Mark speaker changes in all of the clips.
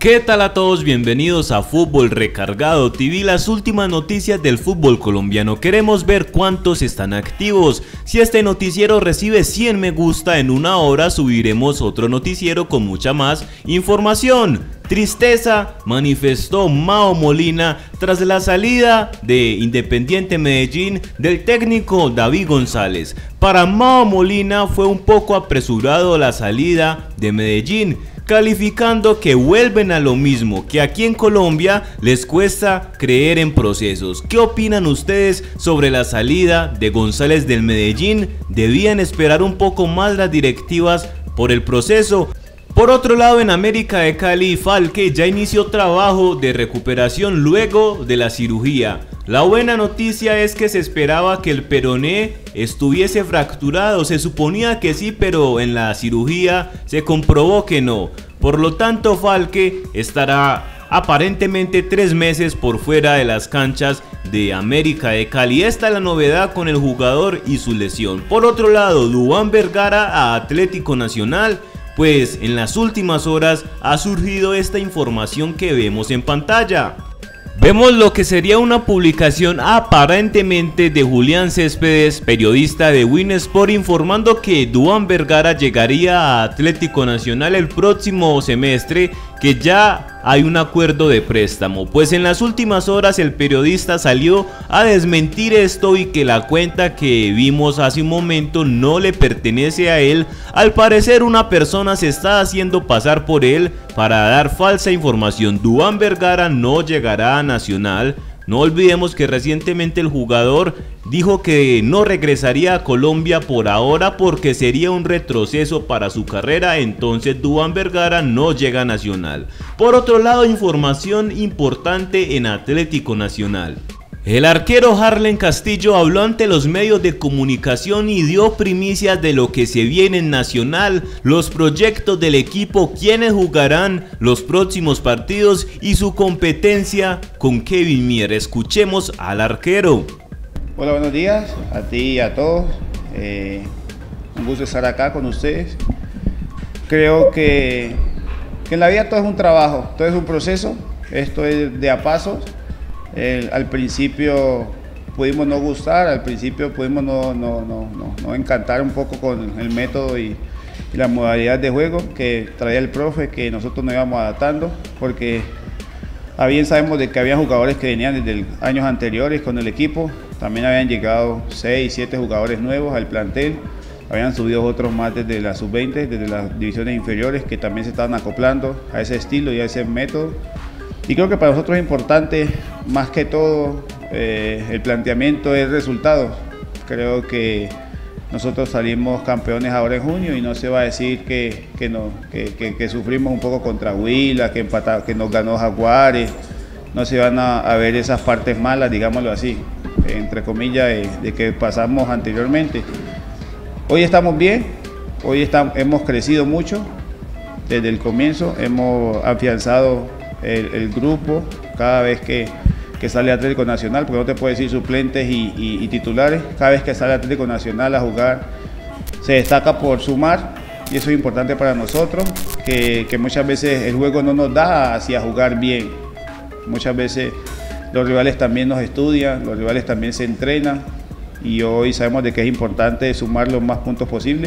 Speaker 1: ¿Qué tal a todos? Bienvenidos a Fútbol Recargado TV, las últimas noticias del fútbol colombiano. Queremos ver cuántos están activos. Si este noticiero recibe 100 me gusta, en una hora subiremos otro noticiero con mucha más información. Tristeza manifestó Mao Molina tras la salida de Independiente Medellín del técnico David González. Para Mao Molina fue un poco apresurado la salida de Medellín, calificando que vuelven a lo mismo, que aquí en Colombia les cuesta creer en procesos. ¿Qué opinan ustedes sobre la salida de González del Medellín? ¿Debían esperar un poco más las directivas por el proceso? Por otro lado, en América de Cali, Falque ya inició trabajo de recuperación luego de la cirugía. La buena noticia es que se esperaba que el peroné estuviese fracturado, se suponía que sí, pero en la cirugía se comprobó que no. Por lo tanto, Falque estará aparentemente 3 meses por fuera de las canchas de América de Cali. Esta es la novedad con el jugador y su lesión. Por otro lado, Duván Vergara a Atlético Nacional. Pues en las últimas horas ha surgido esta información que vemos en pantalla. Vemos lo que sería una publicación aparentemente de Julián Céspedes, periodista de Win Sport, informando que Duván Vergara llegaría a Atlético Nacional el próximo semestre, que ya hay un acuerdo de préstamo. Pues en las últimas horas el periodista salió a desmentir esto y que la cuenta que vimos hace un momento no le pertenece a él. Al parecer una persona se está haciendo pasar por él para dar falsa información. Duván Vergara no llegará a Nacional. No olvidemos que recientemente el jugador dijo que no regresaría a Colombia por ahora porque sería un retroceso para su carrera. Entonces Duván Vergara no llega a Nacional. Por otro lado, información importante en Atlético Nacional. El arquero Harlen Castillo habló ante los medios de comunicación y dio primicias de lo que se viene en Nacional, los proyectos del equipo, quiénes jugarán los próximos partidos y su competencia con Kevin Mier. Escuchemos al arquero.
Speaker 2: Hola, buenos días a ti y a todos. Un gusto estar acá con ustedes. Creo que en la vida todo es un trabajo, todo es un proceso, esto es de a pasos. Al principio pudimos no gustar, al principio pudimos no encantar un poco con el método y la modalidad de juego que traía el profe, que nosotros nos íbamos adaptando, porque bien sabemos de que había jugadores que venían desde años anteriores con el equipo, también habían llegado 6, 7 jugadores nuevos al plantel, habían subido otros más desde la sub-20, desde las divisiones inferiores, que también se estaban acoplando a ese estilo y a ese método. Y creo que para nosotros es importante, más que todo, el planteamiento del resultado. Creo que nosotros salimos campeones ahora en junio y no se va a decir que sufrimos un poco contra Huila, que nos ganó Jaguares. No se van a ver esas partes malas, digámoslo así, entre comillas, de que pasamos anteriormente. Hoy estamos bien, hemos crecido mucho desde el comienzo, hemos afianzado el grupo cada vez que sale Atlético Nacional, porque no te puedo decir suplentes y titulares. Cada vez que sale Atlético Nacional a jugar se destaca por sumar, y eso es importante para nosotros, que muchas veces el juego no nos da hacia jugar bien. Muchas veces los rivales también nos estudian, los rivales también se entrenan, y hoy sabemos de que es importante sumar los más puntos posibles,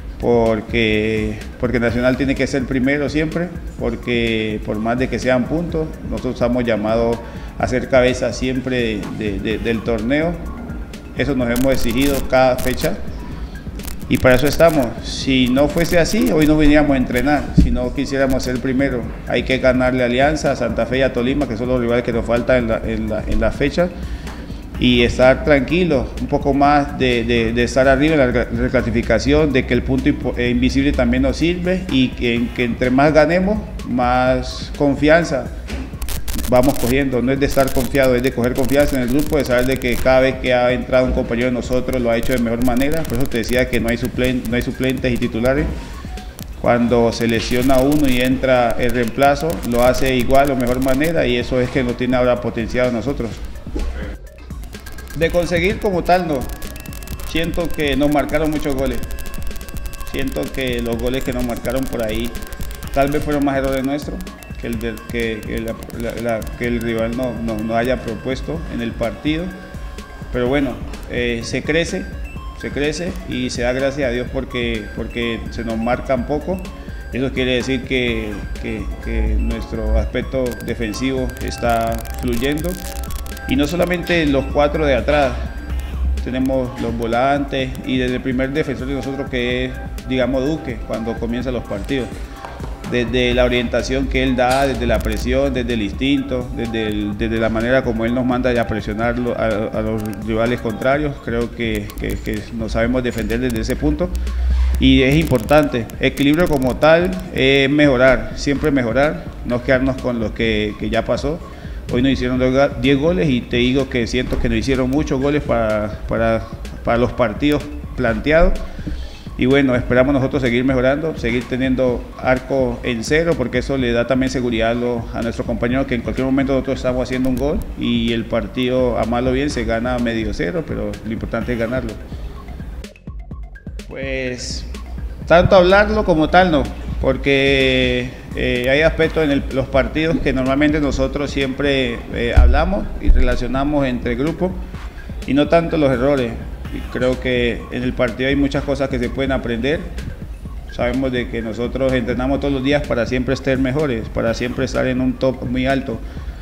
Speaker 2: porque Nacional tiene que ser primero siempre, porque por más de que sean puntos, nosotros estamos llamados a ser cabeza siempre del torneo. Eso nos hemos exigido cada fecha y para eso estamos. Si no fuese así, hoy no veníamos a entrenar. Si no quisiéramos ser primero, hay que ganarle a Alianza, a Santa Fe y a Tolima, que son los rivales que nos faltan en la fecha, y estar tranquilos, un poco más de estar arriba en la reclasificación, de que el punto invisible también nos sirve, y que entre más ganemos, más confianza vamos cogiendo. No es de estar confiado, es de coger confianza en el grupo, de saber de que cada vez que ha entrado un compañero de nosotros lo ha hecho de mejor manera. Por eso te decía que no hay suplentes y titulares. Cuando se lesiona uno y entra el reemplazo, lo hace igual o mejor manera, y eso es que nos tiene ahora potenciado nosotros. De conseguir como tal no, siento que nos marcaron muchos goles, siento que los goles que nos marcaron por ahí tal vez fueron más errores nuestros que el rival no haya propuesto en el partido. Pero bueno, se crece y se da gracias a Dios porque se nos marcan poco. Eso quiere decir que nuestro aspecto defensivo está fluyendo. Y no solamente los 4 de atrás, tenemos los volantes y desde el primer defensor de nosotros, que es, digamos, Duque, cuando comienzan los partidos. Desde la orientación que él da, desde la presión, desde el instinto, desde la manera como él nos manda a presionar a los rivales contrarios, creo que nos sabemos defender desde ese punto. Y es importante, equilibrio como tal, mejorar, siempre mejorar, no quedarnos con lo que ya pasó. Hoy nos hicieron 10 goles y te digo que siento que nos hicieron muchos goles para los partidos planteados. Y bueno, esperamos nosotros seguir mejorando, seguir teniendo arco en cero, porque eso le da también seguridad a nuestros compañeros que en cualquier momento nosotros estamos haciendo un gol y el partido, a malo o bien, se gana medio cero, pero lo importante es ganarlo. Pues tanto hablarlo como tal no, porque hay aspectos en los partidos que normalmente nosotros siempre hablamos y relacionamos entre grupos y no tanto los errores. Y creo que en el partido hay muchas cosas que se pueden aprender. Sabemos de que nosotros entrenamos todos los días para siempre estar mejores, para siempre estar en un top muy alto.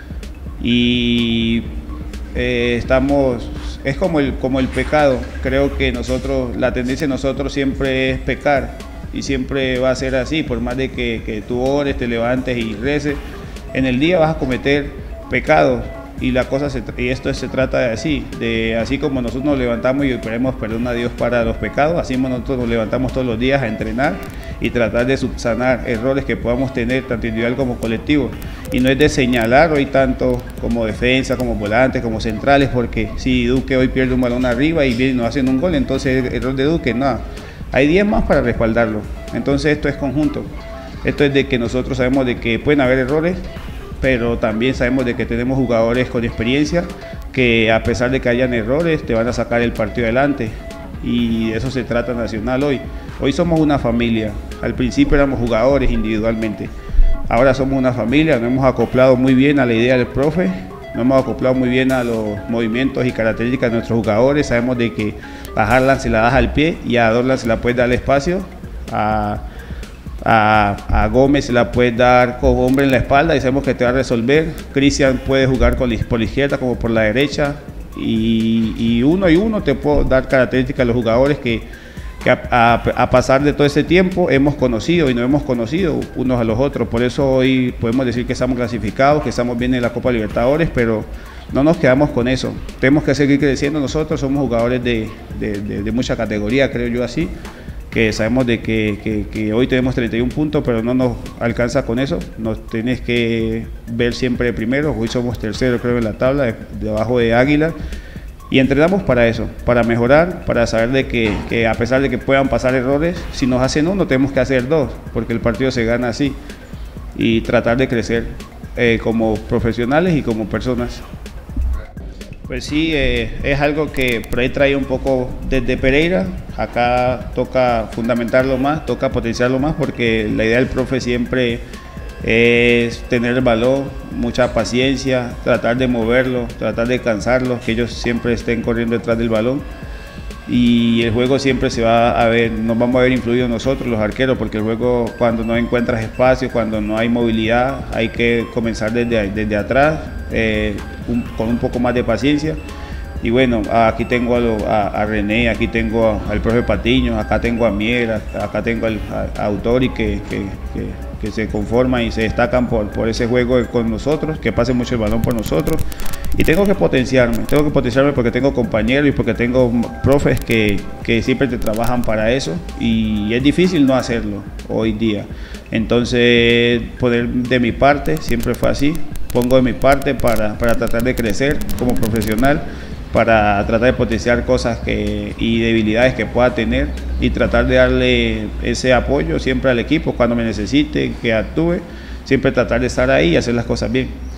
Speaker 2: Y es como el pecado. Creo que la tendencia de nosotros siempre es pecar y siempre va a ser así. Por más de que tú ores, te levantes y reces, en el día vas a cometer pecados. Y esto se trata de así como nosotros nos levantamos y pedimos perdón a Dios para los pecados, así nosotros nos levantamos todos los días a entrenar y tratar de subsanar errores que podamos tener tanto individual como colectivo. Y no es de señalar hoy tanto como defensa, como volantes, como centrales, porque si Duque hoy pierde un balón arriba y viene y nos hacen un gol, entonces error de Duque, nada. Hay 10 más para respaldarlo. Entonces esto es conjunto. Esto es de que nosotros sabemos de que pueden haber errores, pero también sabemos de que tenemos jugadores con experiencia que a pesar de que hayan errores te van a sacar el partido adelante y de eso se trata Nacional hoy. Hoy somos una familia, al principio éramos jugadores individualmente, ahora somos una familia, nos hemos acoplado muy bien a la idea del profe, nos hemos acoplado muy bien a los movimientos y características de nuestros jugadores, sabemos de que a Harlan se la das al pie y a Dorlan se la puedes dar espacio, a Gómez se la puede dar con hombre en la espalda y sabemos que te va a resolver. Cristian puede jugar por la izquierda como por la derecha y uno te puedo dar características de los jugadores que a pasar de todo ese tiempo hemos conocido y nos hemos conocido unos a los otros. Por eso hoy podemos decir que estamos clasificados, que estamos bien en la Copa Libertadores, pero no nos quedamos con eso. Tenemos que seguir creciendo nosotros, somos jugadores de mucha categoría, creo yo así. Que sabemos de que hoy tenemos 31 puntos, pero no nos alcanza con eso, nos tienes que ver siempre primero, hoy somos tercero creo en la tabla, debajo de Águila, y entrenamos para eso, para mejorar, para saber de que a pesar de que puedan pasar errores, si nos hacen uno tenemos que hacer dos, porque el partido se gana así, y tratar de crecer como profesionales y como personas. Pues sí, es algo que por ahí trae un poco desde Pereira, acá toca fundamentarlo más, toca potenciarlo más porque la idea del profe siempre es tener el balón, mucha paciencia, tratar de moverlo, tratar de cansarlos, que ellos siempre estén corriendo detrás del balón y el juego siempre nos vamos a ver influidos nosotros los arqueros porque el juego cuando no encuentras espacio, cuando no hay movilidad, hay que comenzar desde atrás con un poco más de paciencia y bueno, aquí tengo a René, aquí tengo al profe Patiño, acá tengo a Mier, acá tengo a Autori que se conforman y se destacan por ese juego con nosotros, que pase mucho el balón por nosotros y tengo que potenciarme porque tengo compañeros y porque tengo profes que siempre te trabajan para eso y es difícil no hacerlo hoy día. Entonces poner de mi parte, siempre fue así, pongo de mi parte para tratar de crecer como profesional, para tratar de potenciar cosas y debilidades que pueda tener y tratar de darle ese apoyo siempre al equipo cuando me necesite, que actúe, siempre tratar de estar ahí y hacer las cosas bien.